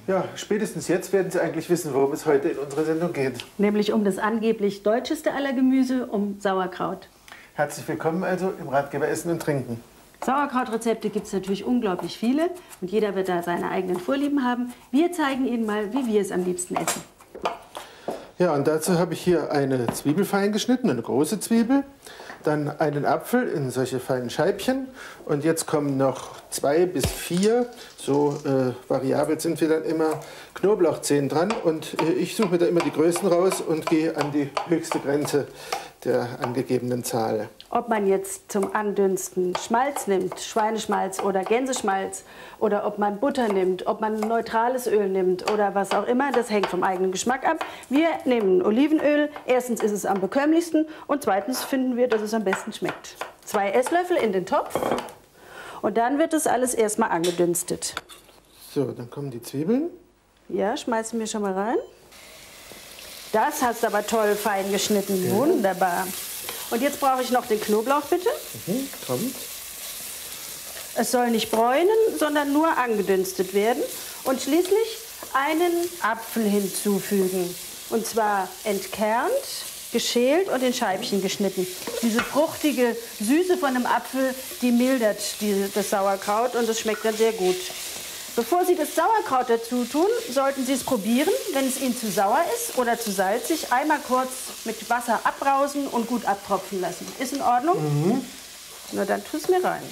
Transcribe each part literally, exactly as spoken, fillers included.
Ja, spätestens jetzt werden Sie eigentlich wissen, worum es heute in unserer Sendung geht. Nämlich um das angeblich deutscheste aller Gemüse, um Sauerkraut. Herzlich willkommen also im Ratgeber Essen und Trinken. Sauerkrautrezepte gibt es natürlich unglaublich viele und jeder wird da seine eigenen Vorlieben haben. Wir zeigen Ihnen mal, wie wir es am liebsten essen. Ja, und dazu habe ich hier eine Zwiebel fein geschnitten, eine große Zwiebel. Dann einen Apfel in solche feinen Scheibchen. Und jetzt kommen noch zwei bis vier, so äh, variabel sind wir dann immer, Knoblauchzehen dran. Und äh, ich suche mir da immer die Größten raus und gehe an die höchste Grenze der angegebenen Zahl. Ob man jetzt zum Andünsten Schmalz nimmt, Schweineschmalz oder Gänseschmalz, oder ob man Butter nimmt, ob man neutrales Öl nimmt oder was auch immer, das hängt vom eigenen Geschmack ab. Wir nehmen Olivenöl. Erstens ist es am bekömmlichsten und zweitens finden wir, dass es am besten schmeckt. Zwei Esslöffel in den Topf und dann wird das alles erstmal angedünstet. So, dann kommen die Zwiebeln. Ja, schmeißen wir schon mal rein. Das hast du aber toll fein geschnitten. Ja. Wunderbar. Und jetzt brauche ich noch den Knoblauch, bitte. Mhm, kommt. Es soll nicht bräunen, sondern nur angedünstet werden. Und schließlich einen Apfel hinzufügen. Und zwar entkernt, geschält und in Scheibchen geschnitten. Diese fruchtige Süße von einem Apfel, die mildert die, das Sauerkraut und es schmeckt dann sehr gut. Bevor Sie das Sauerkraut dazu tun, sollten Sie es probieren. Wenn es Ihnen zu sauer ist oder zu salzig, einmal kurz mit Wasser abbrausen und gut abtropfen lassen. Ist in Ordnung? Mhm. Na, dann tu es mir rein.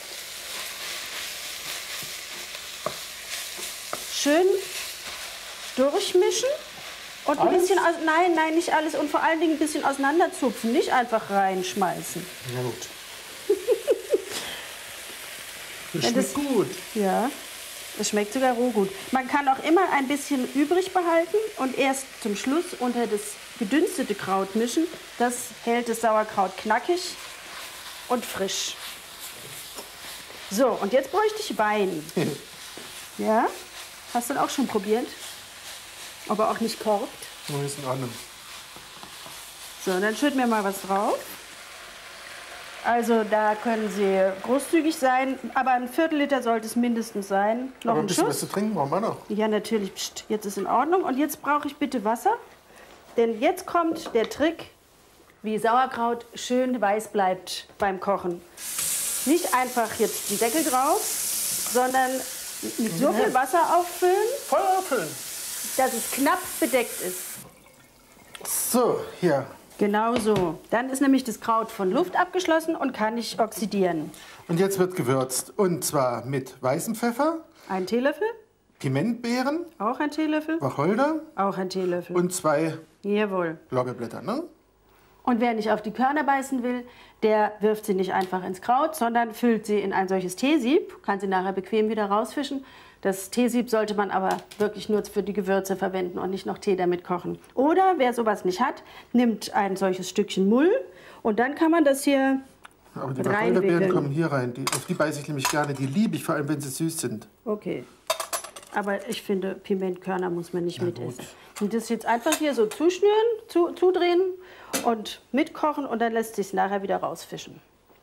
Schön durchmischen und ein bisschen, aus, nein, nein, nicht alles und vor allen Dingen ein bisschen auseinanderzupfen, nicht einfach reinschmeißen. Na gut. Das schmeckt das, gut. Ja. Es schmeckt sogar roh gut. Man kann auch immer ein bisschen übrig behalten und erst zum Schluss unter das gedünstete Kraut mischen. Das hält das Sauerkraut knackig und frisch. So, und jetzt bräuchte ich Wein. Ja? Hast du den auch schon probiert? Aber auch nicht korkt? Oh, ist in Ordnung. So, dann schütten wir mal was drauf. Also da können Sie großzügig sein, aber ein Viertel Liter sollte es mindestens sein. Noch aber ein ein bisschen Schuss. was zu trinken brauchen wir noch. Ja, natürlich. Psst, jetzt ist in Ordnung. Und jetzt brauche ich bitte Wasser. Denn jetzt kommt der Trick, wie Sauerkraut schön weiß bleibt beim Kochen. Nicht einfach jetzt den Deckel drauf, sondern mit so viel Wasser auffüllen, voll auffüllen, dass es knapp bedeckt ist. So, hier. Genau so. Dann ist nämlich das Kraut von Luft abgeschlossen und kann nicht oxidieren. Und jetzt wird gewürzt. Und zwar mit weißem Pfeffer. Ein Teelöffel. Pimentbeeren. Auch ein Teelöffel. Wacholder. Auch ein Teelöffel. Und zwei Jawohl. Lorbeerblätter, ne? Und wer nicht auf die Körner beißen will, der wirft sie nicht einfach ins Kraut, sondern füllt sie in ein solches Teesieb. Kann sie nachher bequem wieder rausfischen. Das Teesieb sollte man aber wirklich nur für die Gewürze verwenden und nicht noch Tee damit kochen. Oder wer sowas nicht hat, nimmt ein solches Stückchen Mull und dann kann man das hier aber die Wacholderbeeren kommen hier rein. Die, auf die beiße ich nämlich gerne. Die liebe ich, vor allem wenn sie süß sind. Okay. Aber ich finde, Pimentkörner muss man nicht Na mitessen. Gut. Und das jetzt einfach hier so zuschnüren, zu, zudrehen und mitkochen und dann lässt sich es nachher wieder rausfischen.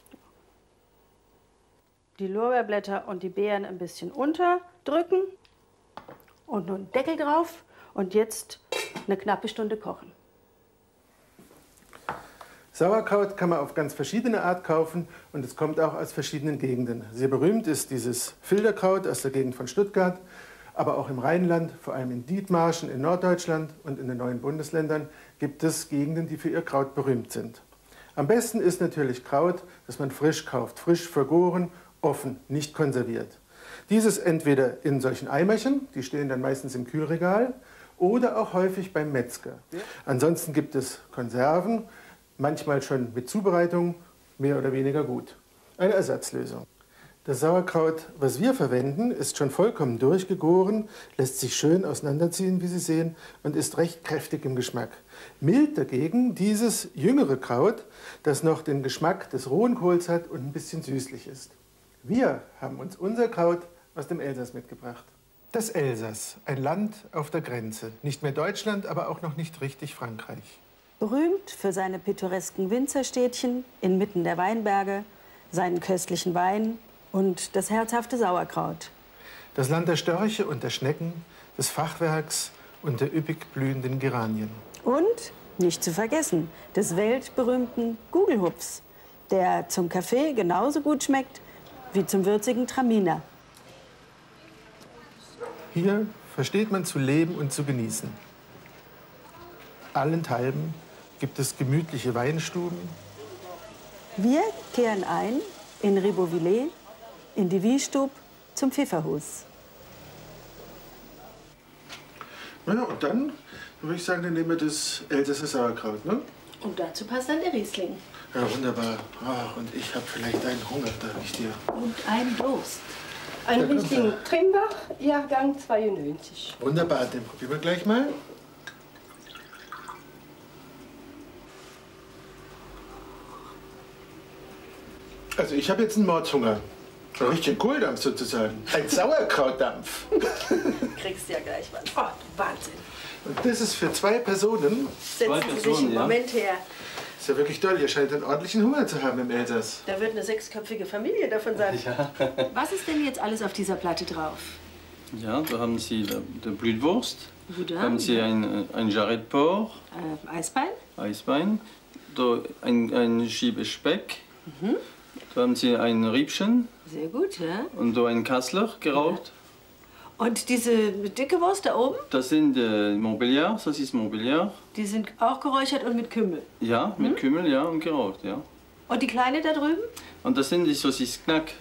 Die Lorbeerblätter und die Beeren ein bisschen unterdrücken und nun Deckel drauf und jetzt eine knappe Stunde kochen. Sauerkraut kann man auf ganz verschiedene Art kaufen und es kommt auch aus verschiedenen Gegenden. Sehr berühmt ist dieses Filderkraut aus der Gegend von Stuttgart, aber auch im Rheinland, vor allem in Dithmarschen in Norddeutschland und in den neuen Bundesländern gibt es Gegenden, die für ihr Kraut berühmt sind. Am besten ist natürlich Kraut, das man frisch kauft, frisch vergoren, offen, nicht konserviert. Dieses entweder in solchen Eimerchen, die stehen dann meistens im Kühlregal, oder auch häufig beim Metzger. Ansonsten gibt es Konserven, manchmal schon mit Zubereitung, mehr oder weniger gut. Eine Ersatzlösung. Das Sauerkraut, was wir verwenden, ist schon vollkommen durchgegoren, lässt sich schön auseinanderziehen, wie Sie sehen, und ist recht kräftig im Geschmack. Mild dagegen dieses jüngere Kraut, das noch den Geschmack des rohen Kohls hat und ein bisschen süßlich ist. Wir haben uns unser Kraut aus dem Elsass mitgebracht. Das Elsass, ein Land auf der Grenze. Nicht mehr Deutschland, aber auch noch nicht richtig Frankreich. Berühmt für seine pittoresken Winzerstädtchen inmitten der Weinberge, seinen köstlichen Wein und das herzhafte Sauerkraut. Das Land der Störche und der Schnecken, des Fachwerks und der üppig blühenden Geranien. Und, nicht zu vergessen, des weltberühmten Gugelhupfs, der zum Kaffee genauso gut schmeckt wie zum würzigen Traminer. Hier versteht man zu leben und zu genießen. Allenthalben gibt es gemütliche Weinstuben. Wir kehren ein in Ribeauvillé, in die Wiestub zum Pfifferhus. Ja, und dann würde ich sagen, dann nehmen wir das Elsässer Sauerkraut, ne? Und dazu passt dann der Riesling. Ja, wunderbar. Ah, und ich habe vielleicht einen Hunger, darf ich dir. Und einen Durst. Ein Riesling Trimbach, Jahrgang zweiundneunzig. Wunderbar, den probieren wir gleich mal. Also ich habe jetzt einen Mordshunger. Ein richtigen Kohldampf sozusagen. Ein Sauerkrautdampf. Kriegst ja gleich was. Oh, Wahnsinn. Und das ist für zwei Personen. Setzen Sie sich einen Moment her. Ist ja wirklich toll. Ihr scheint einen ordentlichen Hunger zu haben im Elsass. Da wird eine sechsköpfige Familie davon sein. Ja. Was ist denn jetzt alles auf dieser Platte drauf? Ja, da haben Sie die Blutwurst, Boudin, da haben Sie ja. ein, ein Jarret Porc, Äh, Eisbein? Eisbein, da ein, ein Schiebe Speck, Mhm. da haben Sie ein Riebchen Sehr gut, ja. und da ein Kassler geraucht. Und diese dicke Wurst da oben, Das sind äh, Montbéliard, das ist Montbéliard. die sind auch geräuchert und mit Kümmel. Ja, mit Kümmel, ja, und geraucht, ja. Und die kleine da drüben? Und das sind die Saucisse Knack.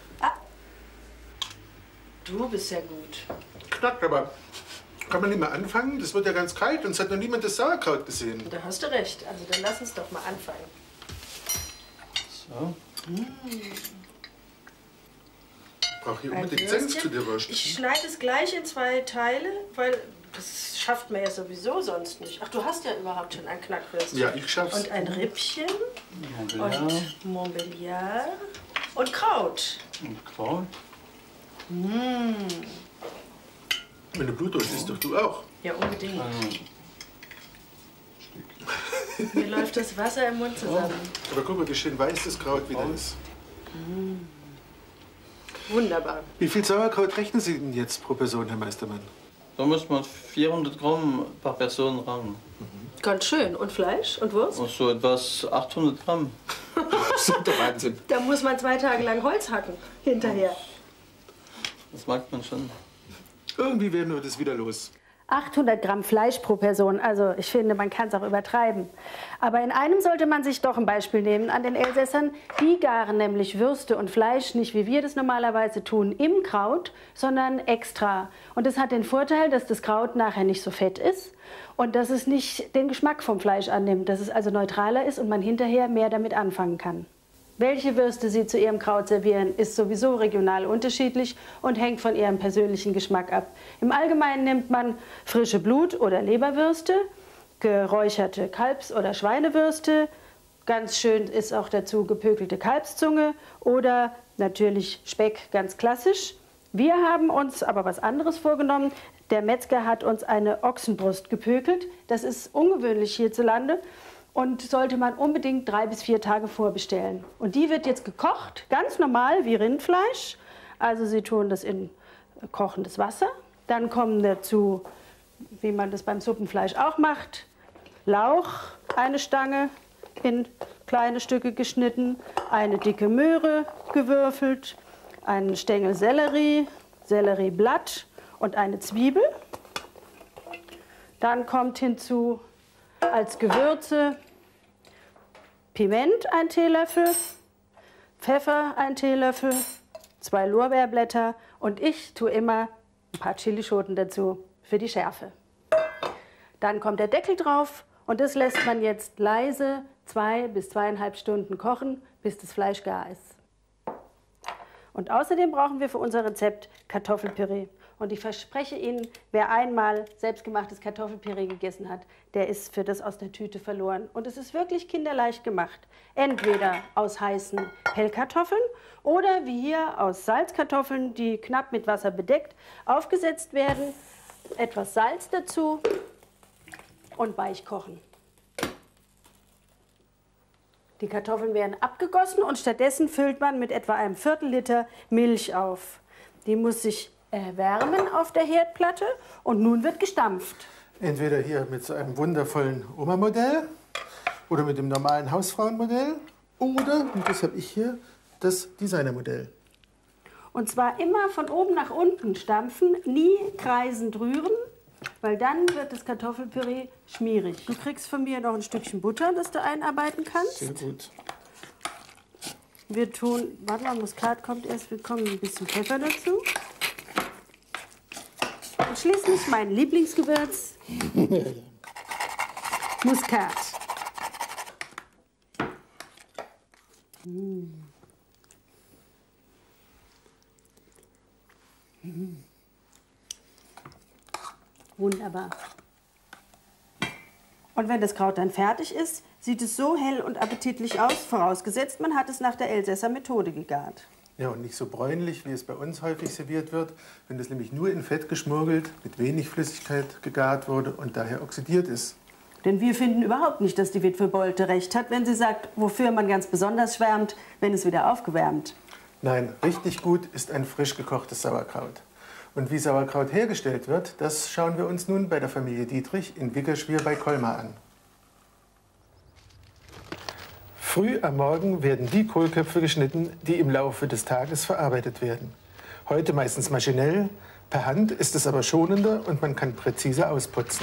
Du bist ja gut. Knackt, aber kann man nicht mal anfangen? Das wird ja ganz kalt und es hat noch niemand das Sauerkraut gesehen. Da hast du recht. Also dann lass uns doch mal anfangen. So. Ich brauche hier Ein unbedingt Senf Würstchen. zu der Wurst. Ich schneide es gleich in zwei Teile, weil das schafft man ja sowieso sonst nicht. Ach, du hast ja überhaupt schon ein Knackwürstchen. Ja, ich schaff's. Und ein Rippchen Montbéliard und Montbéliard und Kraut. und Kraut. Meine Blutwurst isst doch du auch. Ja, unbedingt. Ähm, Mir läuft das Wasser im Mund zusammen. Aber guck mal, wie schön weiß das Kraut wieder ist. Wunderbar. Wie viel Sauerkraut rechnen Sie denn jetzt pro Person, Herr Meistermann? Da muss man vierhundert Gramm per Person ran. Ganz schön. Und Fleisch und Wurst? Und so etwas achthundert Gramm. Das ist der Wahnsinn. Da muss man zwei Tage lang Holz hacken hinterher. Das mag man schon. Irgendwie werden wir das wieder los. achthundert Gramm Fleisch pro Person. Also ich finde, man kann es auch übertreiben. Aber in einem sollte man sich doch ein Beispiel nehmen an den Elsässern. Die garen nämlich Würste und Fleisch nicht, wie wir das normalerweise tun, im Kraut, sondern extra. Und das hat den Vorteil, dass das Kraut nachher nicht so fett ist und dass es nicht den Geschmack vom Fleisch annimmt, dass es also neutraler ist und man hinterher mehr damit anfangen kann. Welche Würste Sie zu Ihrem Kraut servieren, ist sowieso regional unterschiedlich und hängt von Ihrem persönlichen Geschmack ab. Im Allgemeinen nimmt man frische Blut- oder Leberwürste, geräucherte Kalbs- oder Schweinewürste, ganz schön ist auch dazu gepökelte Kalbszunge oder natürlich Speck, ganz klassisch. Wir haben uns aber was anderes vorgenommen. Der Metzger hat uns eine Ochsenbrust gepökelt. Das ist ungewöhnlich hierzulande. Und sollte man unbedingt drei bis vier Tage vorbestellen. Und die wird jetzt gekocht, ganz normal wie Rindfleisch. Also Sie tun das in kochendes Wasser. Dann kommen dazu, wie man das beim Suppenfleisch auch macht, Lauch, eine Stange in kleine Stücke geschnitten, eine dicke Möhre gewürfelt, einen Stängel Sellerie, Sellerieblatt und eine Zwiebel. Dann kommt hinzu als Gewürze Piment ein Teelöffel, Pfeffer ein Teelöffel, zwei Lorbeerblätter und ich tue immer ein paar Chilischoten dazu für die Schärfe. Dann kommt der Deckel drauf und das lässt man jetzt leise zwei bis zweieinhalb Stunden kochen, bis das Fleisch gar ist. Und außerdem brauchen wir für unser Rezept Kartoffelpüree. Und ich verspreche Ihnen, wer einmal selbstgemachtes Kartoffelpüree gegessen hat, der ist für das aus der Tüte verloren. Und es ist wirklich kinderleicht gemacht. Entweder aus heißen Pellkartoffeln oder wie hier aus Salzkartoffeln, die knapp mit Wasser bedeckt, aufgesetzt werden. Etwas Salz dazu und weich kochen. Die Kartoffeln werden abgegossen und stattdessen füllt man mit etwa einem Viertel Liter Milch auf. Die muss sich erwärmen auf der Herdplatte und nun wird gestampft. Entweder hier mit so einem wundervollen Oma-Modell oder mit dem normalen Hausfrauenmodell oder, und das habe ich hier, das Designermodell. Und zwar immer von oben nach unten stampfen, nie kreisend rühren, weil dann wird das Kartoffelpüree schmierig. Du kriegst von mir noch ein Stückchen Butter, das du einarbeiten kannst. Sehr gut. Wir tun, warte mal, Muskat kommt erst, wir kommen ein bisschen Pfeffer dazu. Und schließlich mein Lieblingsgewürz, Muskat. Mm. Mm. Wunderbar. Und wenn das Kraut dann fertig ist, sieht es so hell und appetitlich aus, vorausgesetzt, man hat es nach der Elsässer Methode gegart. Ja, und nicht so bräunlich, wie es bei uns häufig serviert wird, wenn das nämlich nur in Fett geschmorgelt, mit wenig Flüssigkeit gegart wurde und daher oxidiert ist. Denn wir finden überhaupt nicht, dass die Witwe Bolte recht hat, wenn sie sagt, wofür man ganz besonders schwärmt, wenn es wieder aufgewärmt. Nein, richtig gut ist ein frisch gekochtes Sauerkraut. Und wie Sauerkraut hergestellt wird, das schauen wir uns nun bei der Familie Dietrich in Wickerschwier bei Colmar an. Früh am Morgen werden die Kohlköpfe geschnitten, die im Laufe des Tages verarbeitet werden. Heute meistens maschinell, per Hand ist es aber schonender und man kann präziser ausputzen.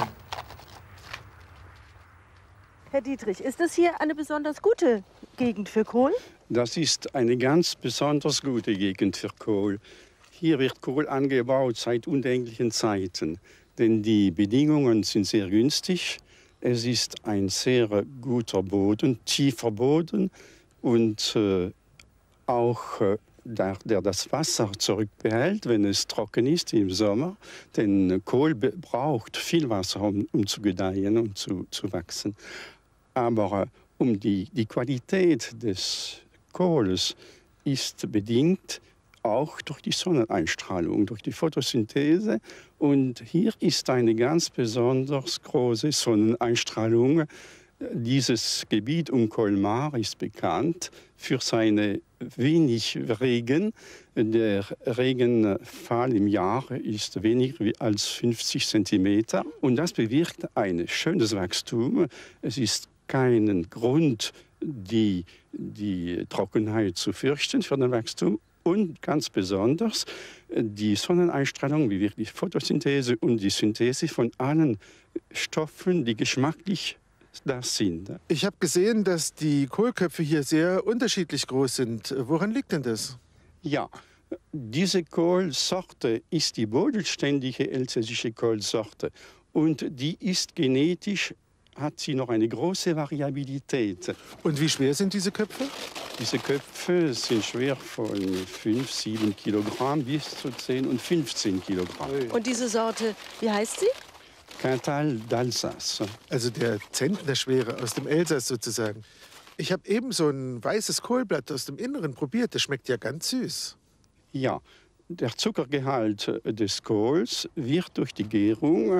Herr Dietrich, ist das hier eine besonders gute Gegend für Kohl? Das ist eine ganz besonders gute Gegend für Kohl. Hier wird Kohl angebaut seit undenklichen Zeiten, denn die Bedingungen sind sehr günstig. Es ist ein sehr guter Boden, tiefer Boden und äh, auch äh, der, der das Wasser zurückbehält, wenn es trocken ist im Sommer. Denn Kohl braucht viel Wasser, um, um zu gedeihen und zu, zu wachsen. Aber äh, um die, die Qualität des Kohles ist bedingt auch durch die Sonneneinstrahlung, durch die Photosynthese. Und hier ist eine ganz besonders große Sonneneinstrahlung. Dieses Gebiet um Colmar ist bekannt für seine wenig Regen. Der Regenfall im Jahr ist weniger als fünfzig Zentimeter. Und das bewirkt ein schönes Wachstum. Es ist keinen Grund, die, die Trockenheit zu fürchten für das Wachstum. Und ganz besonders die Sonneneinstrahlung, wie wirklich Photosynthese und die Synthese von allen Stoffen, die geschmacklich das sind. Ich habe gesehen, dass die Kohlköpfe hier sehr unterschiedlich groß sind. Woran liegt denn das? Ja, diese Kohlsorte ist die bodenständige elsässische Kohlsorte. Und die ist genetisch, hat sie noch eine große Variabilität. Und wie schwer sind diese Köpfe? Diese Köpfe sind schwer von fünf, sieben Kilogramm bis zu zehn und fünfzehn Kilogramm. Und diese Sorte, wie heißt sie? Cantal d'Alsace. Also der Zentnerschwere aus dem Elsass sozusagen. Ich habe eben so ein weißes Kohlblatt aus dem Inneren probiert. Das schmeckt ja ganz süß. Ja, der Zuckergehalt des Kohls wird durch die Gärung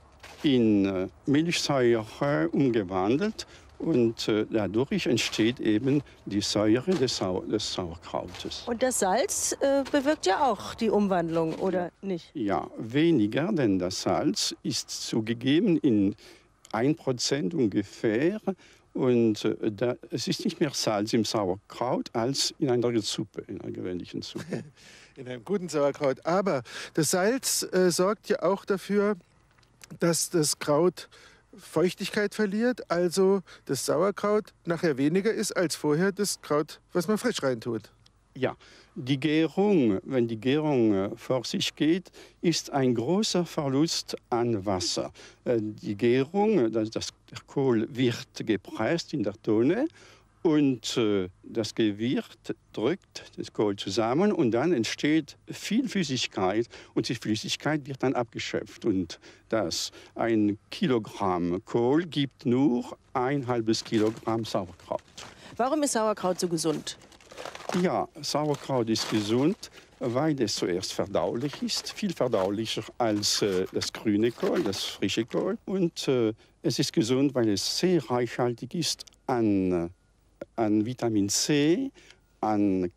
in Milchsäure umgewandelt. Und äh, dadurch entsteht eben die Säure des, Sau des Sauerkrautes. Und das Salz äh, bewirkt ja auch die Umwandlung, oder nicht? Ja, weniger, denn das Salz ist zugegeben in ein Prozent ungefähr. Und äh, da, es ist nicht mehr Salz im Sauerkraut als in einer Suppe, in einer gewöhnlichen Suppe. In einem guten Sauerkraut. Aber das Salz äh, sorgt ja auch dafür, dass das Kraut Feuchtigkeit verliert, also das Sauerkraut nachher weniger ist als vorher das Kraut, was man frisch reintut. Ja, die Gärung, wenn die Gärung vor sich geht, ist ein großer Verlust an Wasser. Die Gärung, das, das, der Kohl wird gepresst in der Tonne und äh, das Gewirr drückt das Kohl zusammen und dann entsteht viel Flüssigkeit und die Flüssigkeit wird dann abgeschöpft. Und das ein Kilogramm Kohl gibt nur ein halbes Kilogramm Sauerkraut. Warum ist Sauerkraut so gesund? Ja, Sauerkraut ist gesund, weil es zuerst verdaulich ist, viel verdaulicher als äh, das grüne Kohl, das frische Kohl. Und äh, es ist gesund, weil es sehr reichhaltig ist an, an Vitamin C, an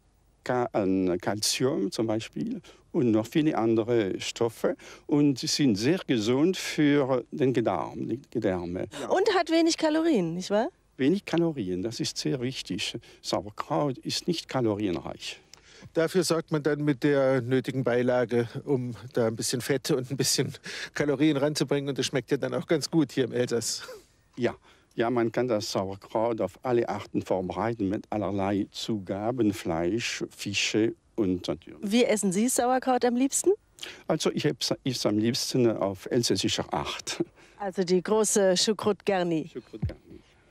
an Calcium zum Beispiel und noch viele andere Stoffe. Und sie sind sehr gesund für den Gedarm, die Gedärme. Und hat wenig Kalorien, nicht wahr? Wenig Kalorien, das ist sehr wichtig. Sauerkraut ist nicht kalorienreich. Dafür sorgt man dann mit der nötigen Beilage, um da ein bisschen Fett und ein bisschen Kalorien ranzubringen. Und das schmeckt ja dann auch ganz gut hier im Elsass. Ja, ja, man kann das Sauerkraut auf alle Arten vorbereiten mit allerlei Zugaben, Fleisch, Fische und natürlich. Wie essen Sie Sauerkraut am liebsten? Also ich esse es am liebsten auf elsässischer Art. Also die große Choucroute Garnie. Choucroute Garnie.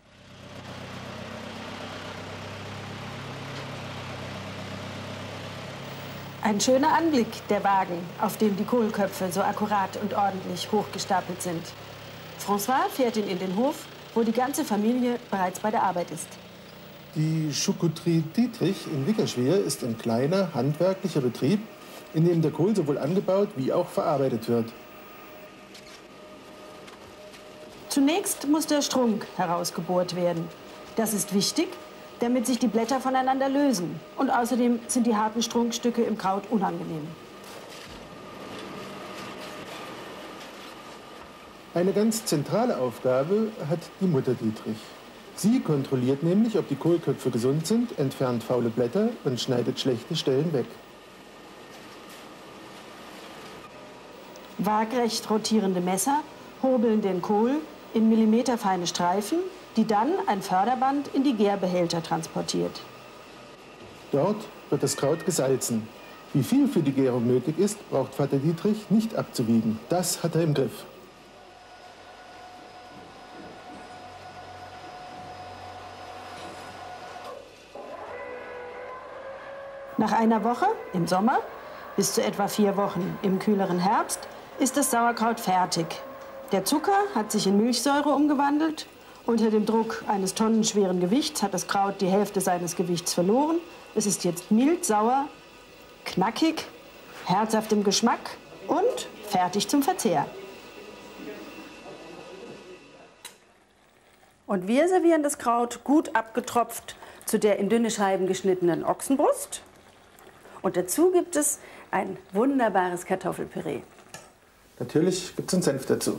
Ein schöner Anblick, der Wagen, auf dem die Kohlköpfe so akkurat und ordentlich hochgestapelt sind. François fährt ihn in den Hof, wo die ganze Familie bereits bei der Arbeit ist. Die Charcuterie Dietrich in Wickerschwier ist ein kleiner, handwerklicher Betrieb, in dem der Kohl sowohl angebaut wie auch verarbeitet wird. Zunächst muss der Strunk herausgebohrt werden. Das ist wichtig, damit sich die Blätter voneinander lösen. Und außerdem sind die harten Strunkstücke im Kraut unangenehm. Eine ganz zentrale Aufgabe hat die Mutter Dietrich. Sie kontrolliert nämlich, ob die Kohlköpfe gesund sind, entfernt faule Blätter und schneidet schlechte Stellen weg. Waagrecht rotierende Messer hobeln den Kohl in millimeterfeine Streifen, die dann ein Förderband in die Gärbehälter transportiert. Dort wird das Kraut gesalzen. Wie viel für die Gärung nötig ist, braucht Vater Dietrich nicht abzuwiegen. Das hat er im Griff. Nach einer Woche im Sommer bis zu etwa vier Wochen im kühleren Herbst ist das Sauerkraut fertig. Der Zucker hat sich in Milchsäure umgewandelt. Unter dem Druck eines tonnenschweren Gewichts hat das Kraut die Hälfte seines Gewichts verloren. Es ist jetzt mild, sauer, knackig, herzhaft im Geschmack und fertig zum Verzehr. Und wir servieren das Kraut gut abgetropft zu der in dünne Scheiben geschnittenen Ochsenbrust. Und dazu gibt es ein wunderbares Kartoffelpüree. Natürlich gibt es einen Senf dazu.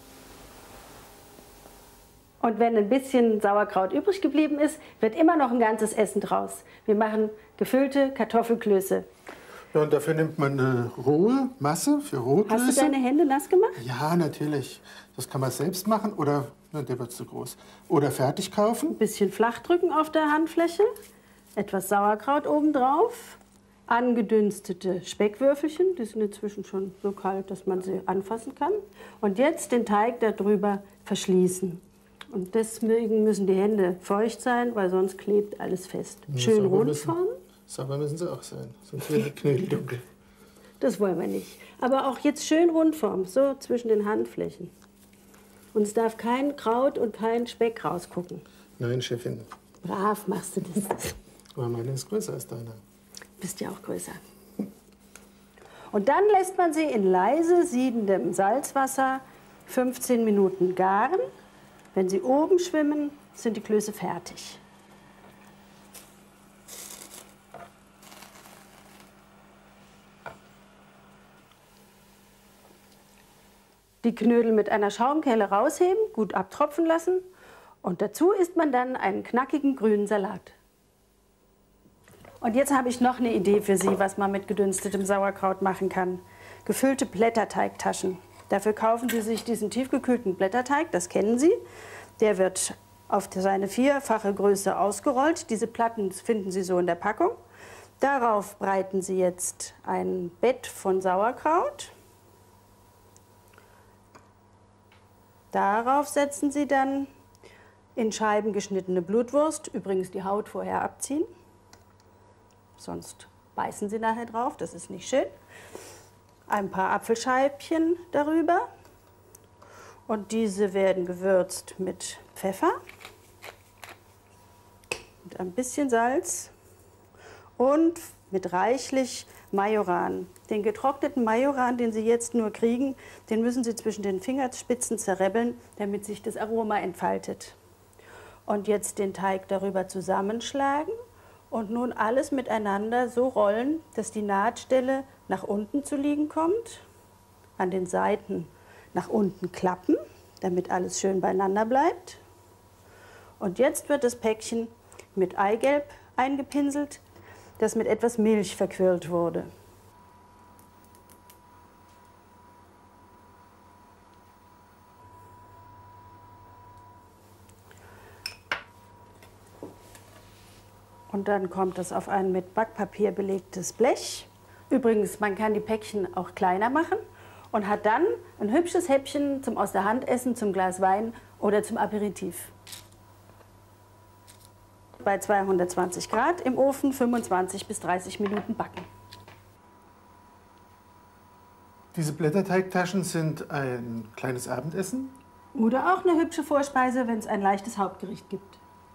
Und wenn ein bisschen Sauerkraut übrig geblieben ist, wird immer noch ein ganzes Essen draus. Wir machen gefüllte Kartoffelklöße. Ja, und dafür nimmt man eine rohe Masse für rohe Klöße. Hast du deine Hände nass gemacht? Ja, natürlich. Das kann man selbst machen oder, na, der wird zu groß. Oder fertig kaufen. Ein bisschen flach drücken auf der Handfläche, etwas Sauerkraut obendrauf, angedünstete Speckwürfelchen, die sind inzwischen schon so kalt, dass man sie anfassen kann. Und jetzt den Teig darüber verschließen. Und deswegen müssen die Hände feucht sein, weil sonst klebt alles fest. Ja, schön sauber rund müssen, formen. Sauber müssen sie auch sein, sonst werden die Knödel dunkel. Das wollen wir nicht. Aber auch jetzt schön rund formen, so zwischen den Handflächen. Und es darf kein Kraut und kein Speck rausgucken. Nein, Chefin. Brav machst du das. Aber meine ist größer als deine. Bist ja auch größer. Und dann lässt man sie in leise siedendem Salzwasser fünfzehn Minuten garen. Wenn sie oben schwimmen, sind die Klöße fertig. Die Knödel mit einer Schaumkelle rausheben, gut abtropfen lassen. Und dazu isst man dann einen knackigen grünen Salat. Und jetzt habe ich noch eine Idee für Sie, was man mit gedünstetem Sauerkraut machen kann. Gefüllte Blätterteigtaschen. Dafür kaufen Sie sich diesen tiefgekühlten Blätterteig, das kennen Sie. Der wird auf seine vierfache Größe ausgerollt. Diese Platten finden Sie so in der Packung. Darauf breiten Sie jetzt ein Bett von Sauerkraut. Darauf setzen Sie dann in Scheiben geschnittene Blutwurst, übrigens die Haut vorher abziehen. Sonst beißen Sie nachher drauf, das ist nicht schön. Ein paar Apfelscheibchen darüber. Und diese werden gewürzt mit Pfeffer, mit ein bisschen Salz und mit reichlich Majoran. Den getrockneten Majoran, den Sie jetzt nur kriegen, den müssen Sie zwischen den Fingerspitzen zerrebbeln, damit sich das Aroma entfaltet. Und jetzt den Teig darüber zusammenschlagen Und nun alles miteinander so rollen, dass die Nahtstelle nach unten zu liegen kommt, an den Seiten nach unten klappen, damit alles schön beieinander bleibt. Und jetzt wird das Päckchen mit Eigelb eingepinselt, das mit etwas Milch verquirlt wurde. Und dann kommt es auf ein mit Backpapier belegtes Blech. Übrigens, man kann die Päckchen auch kleiner machen und hat dann ein hübsches Häppchen zum aus der Hand essen, zum Glas Wein oder zum Aperitif. Bei zweihundertzwanzig Grad im Ofen fünfundzwanzig bis dreißig Minuten backen. Diese Blätterteigtaschen sind ein kleines Abendessen. Oder auch eine hübsche Vorspeise, wenn es ein leichtes Hauptgericht gibt.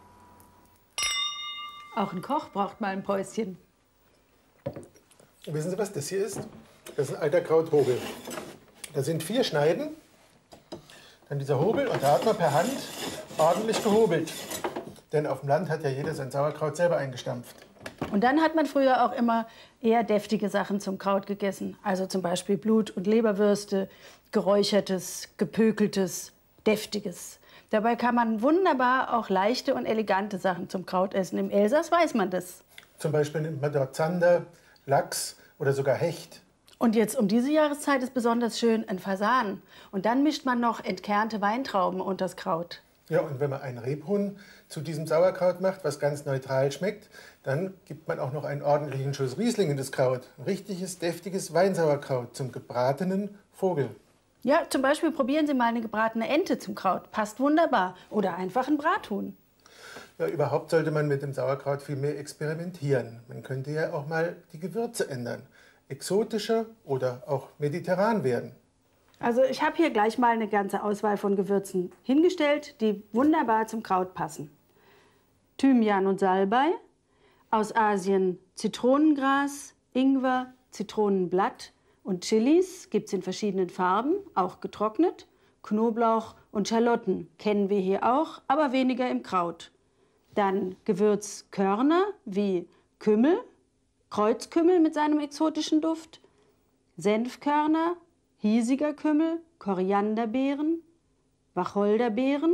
Auch ein Koch braucht mal ein Päuschen. Wissen Sie, was das hier ist? Das ist ein alter Krauthobel. Da sind vier Schneiden, dann dieser Hobel und da hat man per Hand ordentlich gehobelt. Denn auf dem Land hat ja jeder sein Sauerkraut selber eingestampft. Und dann hat man früher auch immer eher deftige Sachen zum Kraut gegessen. Also zum Beispiel Blut- und Leberwürste, geräuchertes, gepökeltes, deftiges. Dabei kann man wunderbar auch leichte und elegante Sachen zum Kraut essen. Im Elsass weiß man das. Zum Beispiel nimmt man dort Zander, Lachs oder sogar Hecht. Und jetzt um diese Jahreszeit ist besonders schön ein Fasan. Und dann mischt man noch entkernte Weintrauben unter das Kraut. Ja, und wenn man einen Rebhuhn zu diesem Sauerkraut macht, was ganz neutral schmeckt, dann gibt man auch noch einen ordentlichen Schuss Riesling in das Kraut. Ein richtiges, deftiges Weinsauerkraut zum gebratenen Vogel. Ja, zum Beispiel probieren Sie mal eine gebratene Ente zum Kraut. Passt wunderbar. Oder einfach ein Brathuhn. Ja, überhaupt sollte man mit dem Sauerkraut viel mehr experimentieren. Man könnte ja auch mal die Gewürze ändern. Exotischer oder auch mediterran werden. Also ich habe hier gleich mal eine ganze Auswahl von Gewürzen hingestellt, die wunderbar zum Kraut passen. Thymian und Salbei, aus Asien Zitronengras, Ingwer, Zitronenblatt und Chilis gibt es in verschiedenen Farben, auch getrocknet. Knoblauch und Schalotten kennen wir hier auch, aber weniger im Kraut. Dann Gewürzkörner wie Kümmel, Kreuzkümmel mit seinem exotischen Duft, Senfkörner, hiesiger Kümmel, Korianderbeeren, Wacholderbeeren,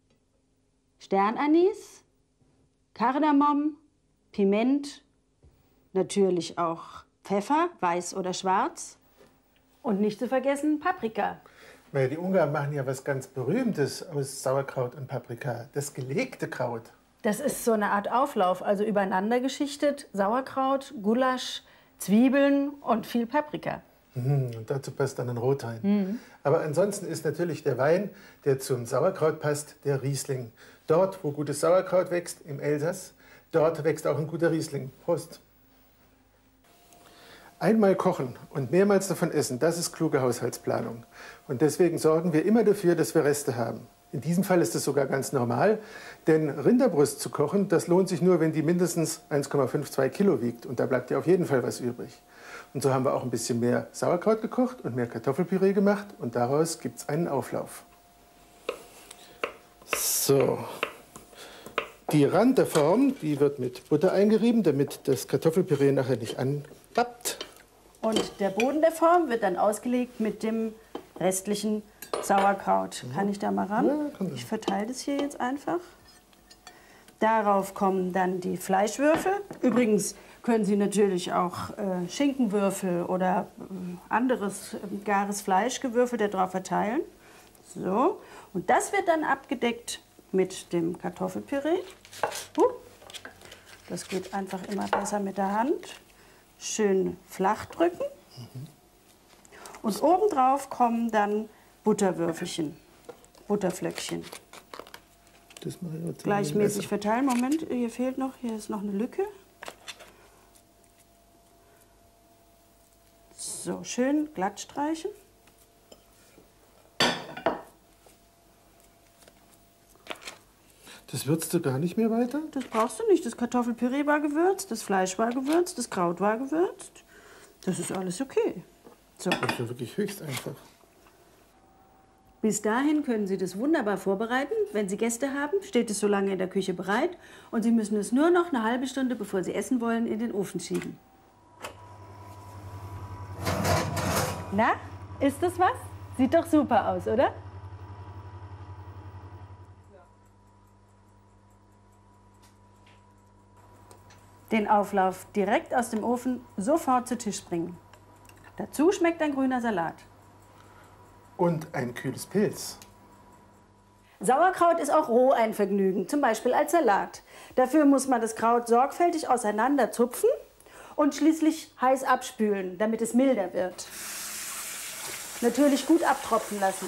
Sternanis, Kardamom, Piment, natürlich auch Pfeffer, weiß oder schwarz und nicht zu vergessen Paprika. Weil die Ungarn machen ja was ganz Berühmtes aus Sauerkraut und Paprika, das gelegte Kraut. Das ist so eine Art Auflauf, also übereinander geschichtet, Sauerkraut, Gulasch, Zwiebeln und viel Paprika. Mhm, und dazu passt dann ein Rotwein. Mhm. Aber ansonsten ist natürlich der Wein, der zum Sauerkraut passt, der Riesling. Dort, wo gutes Sauerkraut wächst, im Elsass, dort wächst auch ein guter Riesling. Prost! Einmal kochen und mehrmals davon essen, das ist kluge Haushaltsplanung. Und deswegen sorgen wir immer dafür, dass wir Reste haben. In diesem Fall ist es sogar ganz normal, denn Rinderbrust zu kochen, das lohnt sich nur, wenn die mindestens eins Komma zwei Kilo wiegt. Und da bleibt ja auf jeden Fall was übrig. Und so haben wir auch ein bisschen mehr Sauerkraut gekocht und mehr Kartoffelpüree gemacht. Und daraus gibt es einen Auflauf. So. Die Randerform, die wird mit Butter eingerieben, damit das Kartoffelpüree nachher nicht anbappt. Und der Boden der Form wird dann ausgelegt mit dem restlichen Sauerkraut. Mhm. Kann ich da mal ran? Ja, ich verteile das hier jetzt einfach. Darauf kommen dann die Fleischwürfel. Übrigens können Sie natürlich auch äh, Schinkenwürfel oder äh, anderes äh, gares Fleisch gewürfelt darauf verteilen. So. Und das wird dann abgedeckt mit dem Kartoffelpüree. Uh. Das geht einfach immer besser mit der Hand. Schön flach drücken. Mhm. Und obendrauf kommen dann Butterwürfelchen, Butterflöckchen. Das mache ich gleichmäßig verteilen. Moment, hier fehlt noch, hier ist noch eine Lücke. So, schön glatt streichen. Das würzt du gar nicht mehr weiter? Das brauchst du nicht. Das Kartoffelpüree war gewürzt, das Fleisch war gewürzt, das Kraut war gewürzt. Das ist alles okay. So. Das ist ja wirklich höchst einfach. Bis dahin können Sie das wunderbar vorbereiten. Wenn Sie Gäste haben, steht es so lange in der Küche bereit. Und Sie müssen es nur noch eine halbe Stunde, bevor Sie essen wollen, in den Ofen schieben. Na, ist das was? Sieht doch super aus, oder? Den Auflauf direkt aus dem Ofen sofort zu Tisch bringen. Dazu schmeckt ein grüner Salat. Und ein kühles Pilz. Sauerkraut ist auch roh ein Vergnügen, zum Beispiel als Salat. Dafür muss man das Kraut sorgfältig auseinander zupfen und schließlich heiß abspülen, damit es milder wird. Natürlich gut abtropfen lassen.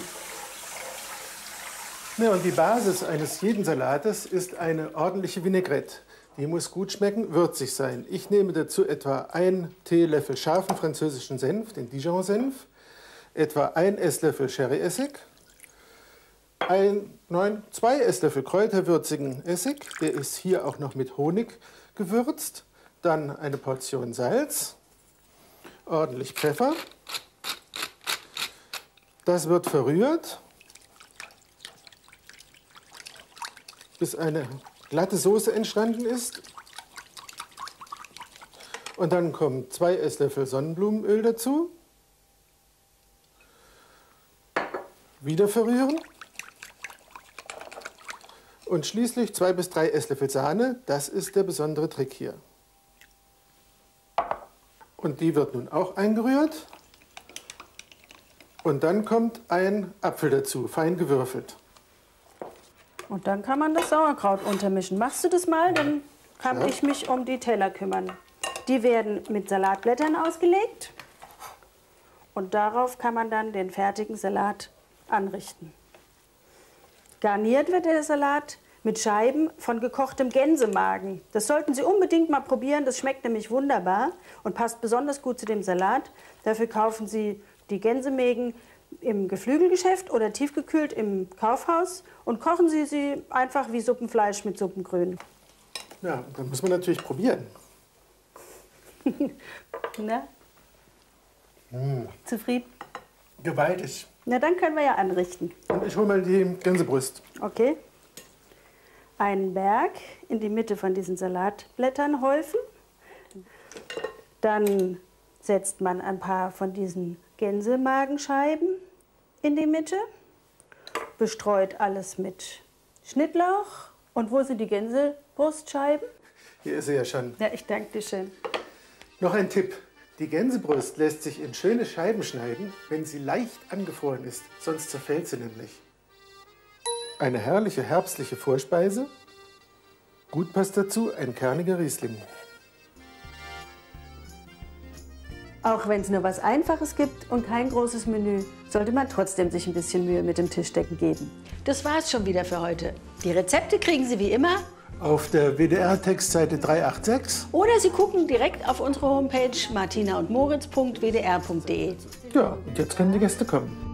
Ja, und die Basis eines jeden Salates ist eine ordentliche Vinaigrette. Die muss gut schmecken, würzig sein. Ich nehme dazu etwa einen Teelöffel scharfen französischen Senf, den Dijon-Senf, etwa ein Esslöffel Sherry-Essig, ein, nein, zwei Esslöffel kräuterwürzigen Essig, der ist hier auch noch mit Honig gewürzt, dann eine Portion Salz, ordentlich Pfeffer. Das wird verrührt, bis eine glatte Soße entstanden ist. Und dann kommen zwei Esslöffel Sonnenblumenöl dazu. Wieder verrühren. Und schließlich zwei bis drei Esslöffel Sahne. Das ist der besondere Trick hier. Und die wird nun auch eingerührt. Und dann kommt ein Apfel dazu, fein gewürfelt. Und dann kann man das Sauerkraut untermischen. Machst du das mal, dann kann Ja. ich mich um die Teller kümmern. Die werden mit Salatblättern ausgelegt. Und darauf kann man dann den fertigen Salat anrichten. Garniert wird der Salat mit Scheiben von gekochtem Gänsemagen. Das sollten Sie unbedingt mal probieren. Das schmeckt nämlich wunderbar und passt besonders gut zu dem Salat. Dafür kaufen Sie die Gänsemägen im Geflügelgeschäft oder tiefgekühlt im Kaufhaus und kochen Sie sie einfach wie Suppenfleisch mit Suppengrün. Ja, dann muss man natürlich probieren. Na? Mm. Zufrieden? Gewaltig. Na, dann können wir ja anrichten. Und ich hole mal die Gänsebrust. Okay. Einen Berg in die Mitte von diesen Salatblättern häufen. Dann setzt man ein paar von diesen Gänsemagenscheiben in die Mitte, bestreut alles mit Schnittlauch. Und wo sind die Gänsebrustscheiben? Hier ist sie ja schon. Ja, ich danke dir schön. Noch ein Tipp. Die Gänsebrust lässt sich in schöne Scheiben schneiden, wenn sie leicht angefroren ist. Sonst zerfällt sie nämlich. Eine herrliche herbstliche Vorspeise. Gut passt dazu ein kerniger Riesling. Auch wenn es nur was Einfaches gibt und kein großes Menü, sollte man trotzdem sich ein bisschen Mühe mit dem Tischdecken geben. Das war's schon wieder für heute. Die Rezepte kriegen Sie wie immer. Auf der W D R-Textseite dreihundertsechsundachtzig. Oder Sie gucken direkt auf unsere Homepage martina und moritz punkt w d r punkt d e. Ja, und jetzt können die Gäste kommen.